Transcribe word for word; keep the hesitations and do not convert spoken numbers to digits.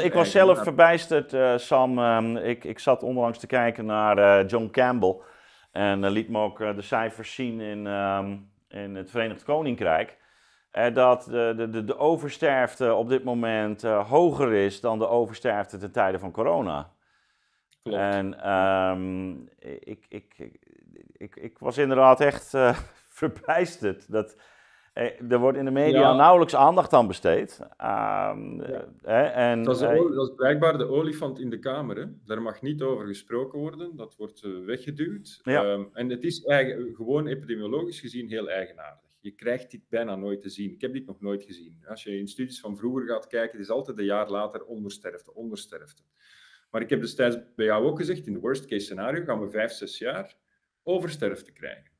ik was eigenlijk zelf verbijsterd, uh, Sam. Um, ik, ik zat onlangs te kijken naar uh, John Campbell. En uh, liet me ook uh, de cijfers zien in, um, in het Verenigd Koninkrijk. Uh, dat de, de, de, de oversterfte op dit moment uh, hoger is dan de oversterfte ten tijde van corona. Klopt. En um, ik, ik, ik, ik, ik was inderdaad echt uh, verbijsterd. Dat, eh, er wordt in de media Ja, nauwelijks aandacht aan besteed. Um, ja. eh, en, Dat is, de uh, olie- dat is blijkbaar de olifant in de kamer. Hè. Daar mag niet over gesproken worden. Dat wordt uh, weggeduwd. ja, Um, en het is eigen, gewoon epidemiologisch gezien heel eigenaardig. Je krijgt dit bijna nooit te zien. Ik heb dit nog nooit gezien. Als je in studies van vroeger gaat kijken, het is altijd een jaar later ondersterfte, ondersterfte. Maar ik heb destijds bij jou ook gezegd, in de worst case scenario gaan we vijf, zes jaar oversterfte krijgen.